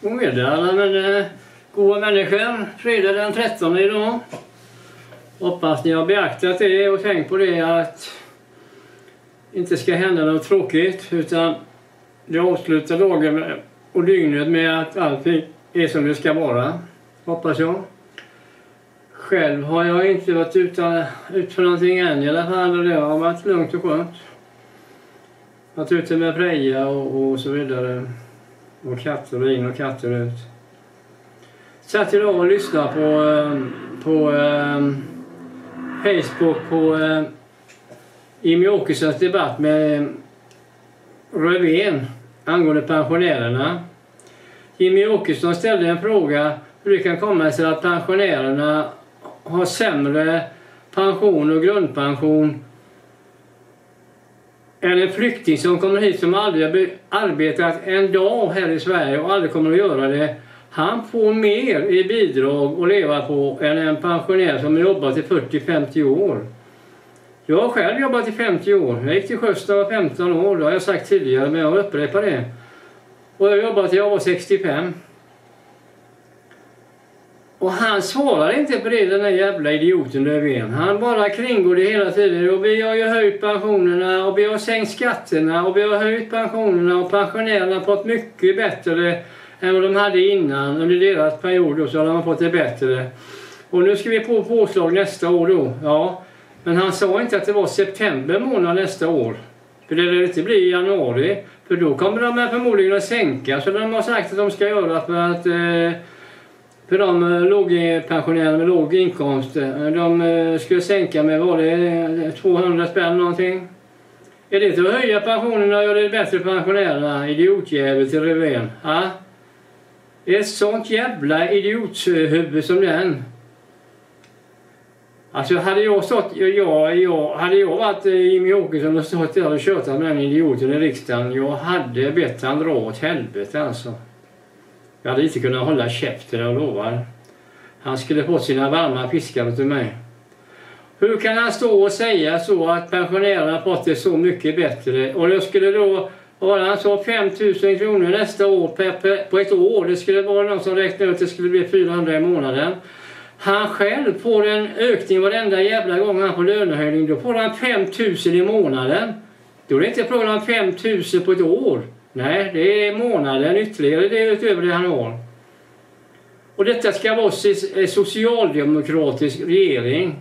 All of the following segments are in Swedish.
God middag alla goda människor. Fredag den 13 idag. Hoppas ni har beaktat det och tänkt på det att inte ska hända något tråkigt, utan det avslutar dagen och dygnet med att allting är som det ska vara. Hoppas jag. Själv har jag inte varit ut för någonting än i alla fall, och det har varit lugnt och skönt. Varit ute med Freja och så vidare. Och katter in och katter ut. Satt idag och lyssnade på Facebook på Jimmie Åkessons debatt med Löfven angående pensionärerna. Jimmie Åkesson ställde en fråga hur det kan komma sig att pensionärerna har sämre pension och grundpension än en flykting som kommer hit som aldrig har arbetat en dag här i Sverige och aldrig kommer att göra det. Han får mer i bidrag att leva på än en pensionär som har jobbat i 40-50 år. Jag har själv jobbat i 50 år. Jag gick till sjöss när jag var 15 år. Det har jag sagt tidigare, men jag upprepar det. Och jag har jobbat till jag var 65. Och han svarar inte på det, den där jävla idioten Löfven. Han bara kringgår det hela tiden. Och vi har ju höjt pensionerna och vi har sänkt skatterna och vi har höjt pensionerna, och pensionärerna har fått mycket bättre än vad de hade innan. Under deras period så har de fått det bättre. Och nu ska vi på påslag nästa år då. Ja, men han sa inte att det var september månad nästa år. För det lär inte bli i januari. För då kommer de förmodligen att sänka. Så de har sagt att de ska göra för de lågpensionärer med låg inkomst. De skulle sänka med, var det 200 spänn någonting? Är det inte att höja pensionerna och göra det bättre för pensionärerna? Idiotjävel till Löfven. Ja? Ett sånt jävla idiothuvud som den. Alltså hade jag varit Jimmie Åkesson och stått där och tjötat med den idioten i riksdagen, jag hade bett han dra åt helvete alltså. Jag hade inte kunnat hålla käften, jag lovar. Han skulle få sina varma fiskar till mig. Hur kan han stå och säga så att pensionärerna fått det så mycket bättre? Och det skulle då vara, han sa 5 000 kronor nästa år på ett år. Det skulle vara någon som räknade ut att det skulle bli 400 i månaden. Han själv får en ökning varenda jävla gång han får lönehöjning. Då får han 5 000 i månaden. Då är det inte frågan om 5 000 på ett år. Nej, det är månaden ytterligare, det är utöver det han har. Och detta ska vara en socialdemokratisk regering.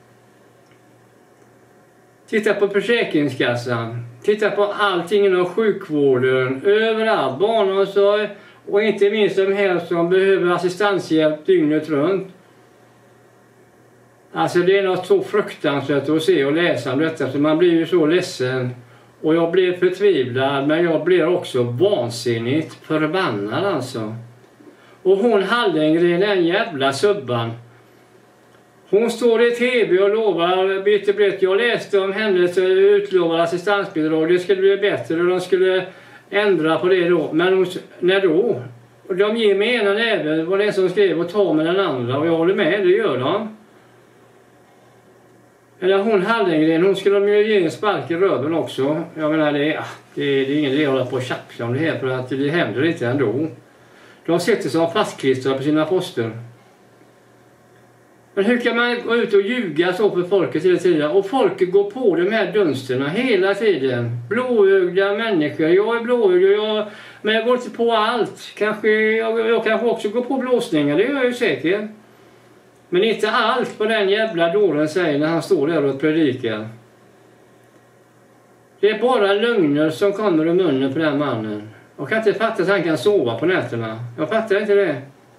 Titta på Försäkringskassan. Titta på allting inom sjukvården. Överallt, barnomsorg och inte minst de här som behöver assistanshjälp dygnet runt. Alltså det är något så fruktansvärt att se och läsa om detta, så man blir ju så ledsen. Och jag blir förtvivlad, men jag blir också vansinnigt förbannad alltså. Och hon Hallengren, den jävla subban. Hon står i tv och lovar bitte brett. Jag läste om hennes utlovade assistansbidrag. Det skulle bli bättre och de skulle ändra på det då. Men när då? Och de ger med ena näven, var det som skrev, och tar med den andra. Och jag håller med, det gör de. Eller hon Hallengren, hon skulle de ju ge en spark i röven också. Jag menar, det är ingen idé att hålla på och tjappla om det här, för att det händer inte ändå. De sitter som fastklistrade på sina poster. Men hur kan man gå ut och ljuga så för folket hela tiden? Och folket går på de här dunsterna hela tiden. Blåögda människor. Jag är blåögd, men jag går inte på allt. Jag kanske också går på blåsningar, det gör jag ju säkert. Men inte allt vad den jävla dåren säger när han står där och predikar. Det är bara lögner som kommer ur munnen på den mannen. Jag kan inte fatta att han kan sova på nätterna. Jag fattar inte det.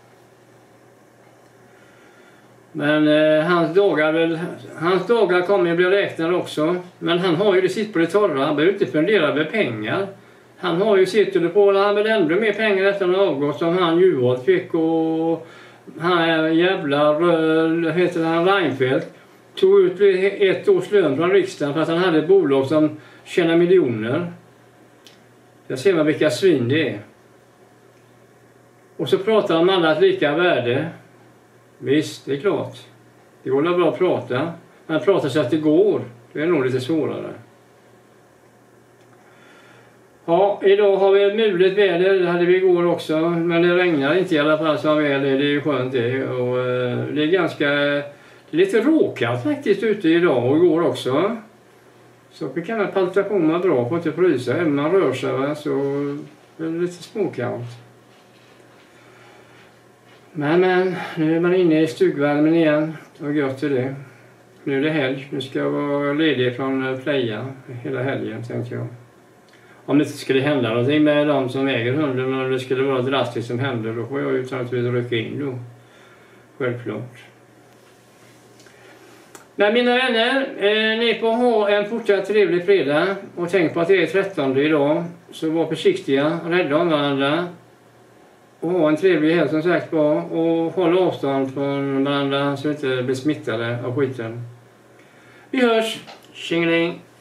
Men hans dagar kommer att bli räknade också. Men han har ju det sitt på det torra. Han behöver inte fundera över pengar. Han har ju sitt under på, han vill ändå mer pengar efter en avgått som han Juholt fick, och han jävla heter han Reinfeldt tog ut ett års lön från riksdagen för att han hade ett bolag som tjänar miljoner. Jag ser man vilka svin det är. Och så pratar de om alla lika värde. Visst, det är klart. Det går bra att prata. Men prata så att det går, det är nog lite svårare. Ja, idag har vi ett mulet väder, det hade vi igår också, men det regnar inte i alla fall som väl, det är ju skönt det. Och det är ganska, det är lite råkallt faktiskt ute idag och igår också. Så vi kan palta på mig bra på att inte frysa, även man rör sig va? Så det är lite småkallt. Men nu är man inne i stugvärmen igen, och gött är det. Nu är det helg, nu ska jag vara ledig från playa hela helgen tänkte jag. Om det inte skulle hända någonting med de som äger hunden, och det skulle vara drastiskt som händer, då får jag ju naturligtvis rycka in då. Självklart. Men mina vänner, ni får ha en fortsatt trevlig fredag. Och tänk på att det är 13 idag. Så var försiktiga, rädda om varandra. Och ha en trevlig helg som sagt var. Och håll avstånd från varandra så att inte blir smittade av skiten. Vi hörs! Tjingeling!